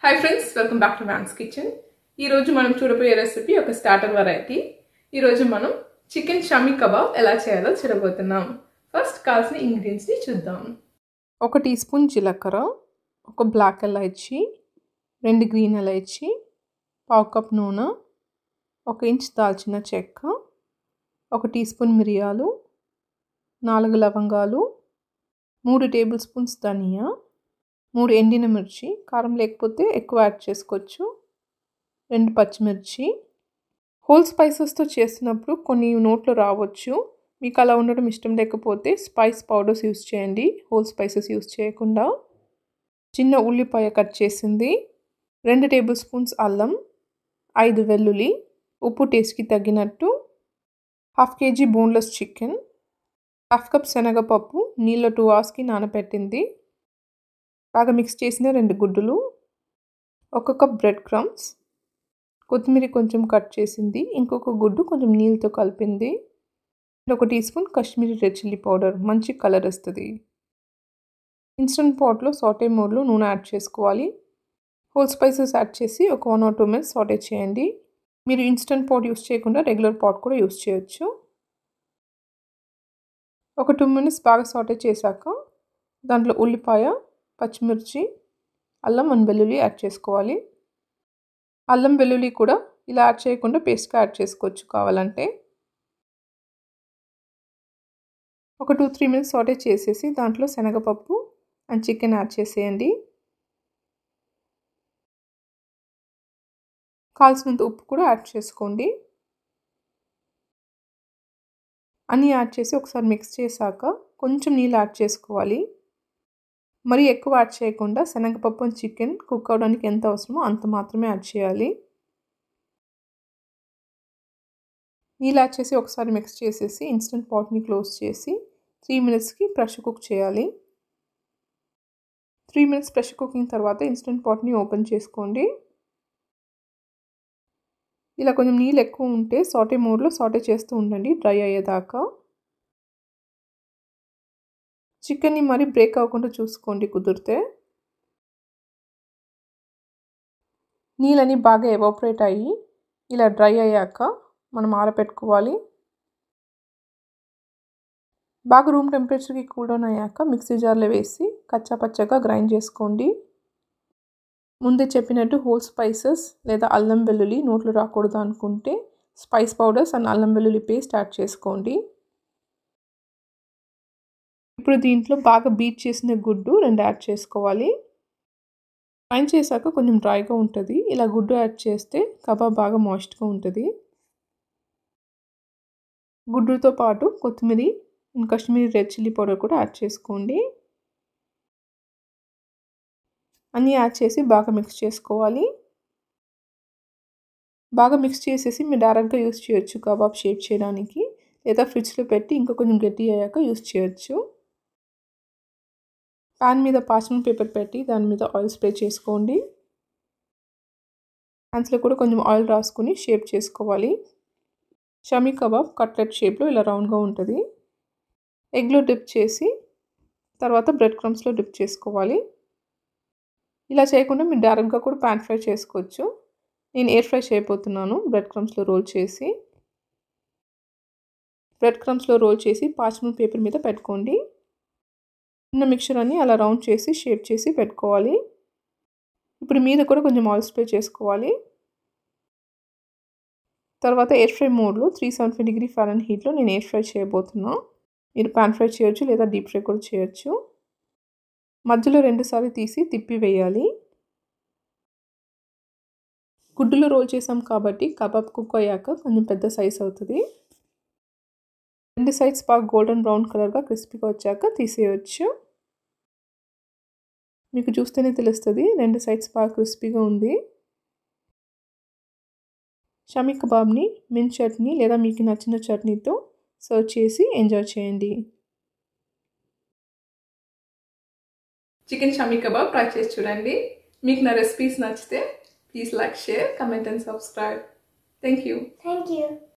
Hi friends, welcome back to Man's Kitchen. ఈ రోజు మనం చూడబోయే రెసిపీ ఒక స్టార్టర్ వెరైటీ. ఈ రోజు మనం చికెన్ షమీ కబాబ్ ఎలా చేయాలో చూడబోతున్నాం. ఫస్ట్ కావాల్సిన ఇంగ్రీడియెంట్స్ ని చూద్దాం. 1 టీ స్పూన్ జీలకర్ర, 1 black elaichi, 2 green elaichi, 1/2 cup నూనె, 1 ఇంచ్ దాల్చిన చెక్క, 1 టీ స్పూన్ మిరియాలు, 4 లవంగాలు, 3 టేబుల్ స్పూన్స్ ధనియా, 3 ఎండిన మిర్చి, కారం లేకపోతే ఎక్కువ యాడ్ చేసుకోవచ్చు, 2 పచ్చిమిర్చి. హోల్ స్పైసెస్తో చేస్తున్నప్పుడు కొన్ని నోట్లో రావచ్చు. మీకు అలా ఉండడం ఇష్టం లేకపోతే స్పైస్ పౌడర్స్ యూస్ చేయండి, హోల్ స్పైసెస్ యూస్ చేయకుండా. చిన్న ఉల్లిపాయ కట్ చేసింది, 2 టేబుల్ స్పూన్స్ అల్లం, 5 వెల్లుల్లి, ఉప్పు టేస్ట్కి తగ్గినట్టు, 1/2 kg బోన్లెస్ చికెన్, 1/2 కప్ శనగపప్పు నీళ్ళలో 2 hours నానబెట్టింది, బాగా మిక్స్ చేసిన 2 గుడ్డులు, 1 కప్ బ్రెడ్ క్రమ్స్, కొత్తిమీర కొంచెం కట్ చేసింది, ఇంకొక గుడ్డు కొంచెం నీళ్ళతో కలిపింది, 1 teaspoon Kashmiri red chilli powder, మంచి కలర్ వస్తుంది. ఇన్స్టెంట్ పాట్లో సాటే మోడ్లో నూనె యాడ్ చేసుకోవాలి. హోల్ స్పైసెస్ యాడ్ చేసి ఒక 1 or 2 minutes సాటే చేయండి. మీరు ఇన్స్టెంట్ పాట్ యూస్ చేయకుండా రెగ్యులర్ పాట్ కూడా యూస్ చేయొచ్చు. ఒక 2 minutes బాగా సాటే చేశాక దాంట్లో ఉల్లిపాయ, పచ్చిమిర్చి, అల్లం అండ్ వెల్లుల్లి యాడ్ చేసుకోవాలి. అల్లం వెల్లుల్లి కూడా ఇలా యాడ్ చేయకుండా పేస్ట్గా యాడ్ చేసుకోవచ్చు కావాలంటే. ఒక 2-3 minutes సాటే చేసేసి దాంట్లో శనగపప్పు అండ్ చికెన్ యాడ్ చేసేయండి. కావాల్సినంత ఉప్పు కూడా యాడ్ చేసుకోండి. అన్నీ యాడ్ చేసి ఒకసారి మిక్స్ చేశాక కొంచెం నీళ్ళు యాడ్ చేసుకోవాలి. మరి ఎక్కువ యాడ్ చేయకుండా శనగపప్పు అండ్ చికెన్ కుక్ అవడానికి ఎంత అవసరమో అంత మాత్రమే యాడ్ చేయాలి. నీళ్ళు యాడ్ చేసి ఒకసారి మిక్స్ చేసేసి ఇన్స్టెంట్ పాట్ని క్లోజ్ చేసి 3 minutesకి ప్రెషర్ కుక్ చేయాలి. 3 minutes ప్రెషర్ కుకింగ్ తర్వాత ఇన్స్టెంట్ పాట్ని ఓపెన్ చేసుకోండి. ఇలా కొంచెం నీళ్ళు ఎక్కువ ఉంటే సాటే మోడ్లో సాటే చేస్తూ ఉండండి డ్రై అయ్యేదాకా. చికెన్ని మరి బ్రేక్ అవ్వకుండా చూసుకోండి కుదిరితే. నీళ్ళని బాగా ఎవాపరేట్ అయ్యి ఇలా డ్రై అయ్యాక మనం ఆరబెట్టుకోవాలి. బాగా రూమ్ టెంపరేచర్కి కూల్ డౌన్ అయ్యాక మిక్సీ జార్లో వేసి కచ్చాపచ్చగా గ్రైండ్ చేసుకోండి. ముందే చెప్పినట్టు హోల్ స్పైసెస్ లేదా అల్లం వెల్లుల్లి నోట్లో రాకూడదు అనుకుంటే స్పైస్ పౌడర్స్ అండ్ అల్లం వెల్లుల్లి పేస్ట్ యాడ్ చేసుకోండి. ఇప్పుడు దీంట్లో బాగా బీట్ చేసిన గుడ్డు 2 యాడ్ చేసుకోవాలి. గ్రైండ్ చేశాక కొంచెం డ్రైగా ఉంటుంది. ఇలా గుడ్డు యాడ్ చేస్తే కబాబ్ బాగా మాయిస్ట్గా ఉంటుంది. గుడ్డుతో పాటు కొత్తిమీర and Kashmiri red chilli powder కూడా యాడ్ చేసుకోండి. అన్నీ యాడ్ చేసి బాగా మిక్స్ చేసుకోవాలి. బాగా మిక్స్ చేసేసి మీరు డైరెక్ట్గా యూస్ చేయొచ్చు కబాబ్ షేప్ చేయడానికి, లేదా ఫ్రిడ్జ్లో పెట్టి ఇంకా కొంచెం గట్టి అయ్యాక యూస్ చేయొచ్చు. పాన్ మీద పార్చ్మెంట్ పేపర్ పెట్టి దాని మీద ఆయిల్ స్ప్రే చేసుకోండి. హ్యాండ్స్లో కూడా కొంచెం ఆయిల్ రాసుకుని షేప్ చేసుకోవాలి. షమీ కబాబ్ కట్లెట్ షేప్లో ఇలా రౌండ్గా ఉంటుంది. ఎగ్లో డిప్ చేసి తర్వాత బ్రెడ్ క్రమ్స్లో డిప్ చేసుకోవాలి. ఇలా చేయకుండా మీరు డైరెక్ట్గా కూడా పాన్ ఫ్రై చేసుకోవచ్చు. నేను ఎయిర్ ఫ్రై చేయబోతున్నాను. బ్రెడ్ క్రమ్స్లో రోల్ చేసి పార్చ్మెంట్ పేపర్ మీద పెట్టుకోండి. ఉన్న మిక్చర్ అన్ని అలా రౌండ్ చేసి షేప్ చేసి పెట్టుకోవాలి. ఇప్పుడు మీద కూడా కొంచెం ఆయిల్ స్ప్రే చేసుకోవాలి. తర్వాత ఎయిర్ ఫ్రై మోడ్లో 375 Fahrenheitలో నేను ఎయిర్ ఫ్రై చేయబోతున్నా. మీరు పాన్ ఫ్రై చేయొచ్చు లేదా డీప్ ఫ్రై కూడా చేయొచ్చు. మధ్యలో 2 సార్లు తీసి తిప్పి వేయాలి. గుడ్డులో రోల్ చేసాం కాబట్టి కబాబ్ కుక్ అయ్యాక కొంచెం పెద్ద సైజ్ అవుతుంది. 2 సైడ్స్ బాగా గోల్డెన్ బ్రౌన్ కలర్గా క్రిస్పీగా వచ్చాక తీసేయచ్చు. మీకు చూస్తేనే తెలుస్తుంది 2 సైడ్స్ బాగా క్రిస్పీగా ఉంది. షమీ కబాబ్ని మింట్ చట్నీ లేదా మీకు నచ్చిన చట్నీతో సర్వ్ చేసి ఎంజాయ్ చేయండి. చికెన్ షమీ కబాబ్ ట్రై చేసి చూడండి. మీకు నా రెసిపీస్ నచ్చితే please like, share, comment and subscribe. Thank you.